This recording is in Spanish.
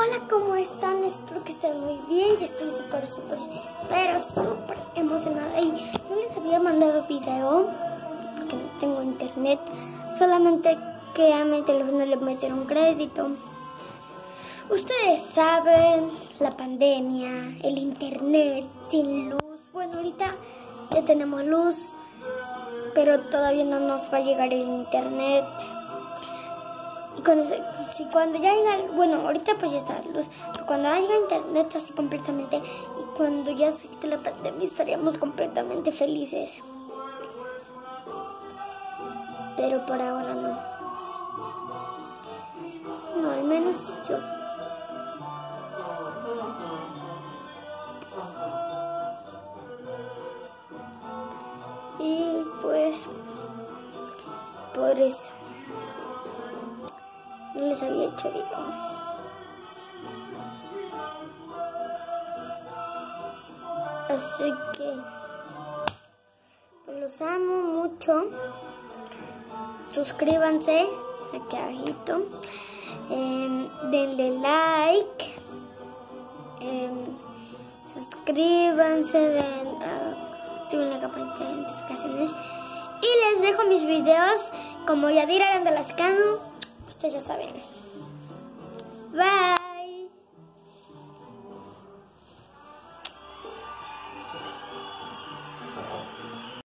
Hola, ¿cómo están? Espero que estén muy bien. Yo estoy súper emocionada. Y yo les había mandado video porque no tengo internet. Solamente que a mi teléfono le metieron crédito. Ustedes saben, la pandemia, el internet sin luz. Bueno, ahorita ya tenemos luz, pero todavía no nos va a llegar el internet. Y cuando ya haya, bueno, ahorita pues ya está la luz, pero cuando haya internet así completamente, y cuando ya se quite la pandemia, estaríamos completamente felices. Pero por ahora no. No, al menos yo. Y pues, por eso no les había hecho video. Así que pues los amo mucho. Suscríbanse aquí abajito. Denle like. Suscríbanse. Activen la campanita de notificaciones. Y les dejo mis videos como Yadira Aranda Lascano. Ustedes ya saben. Bye.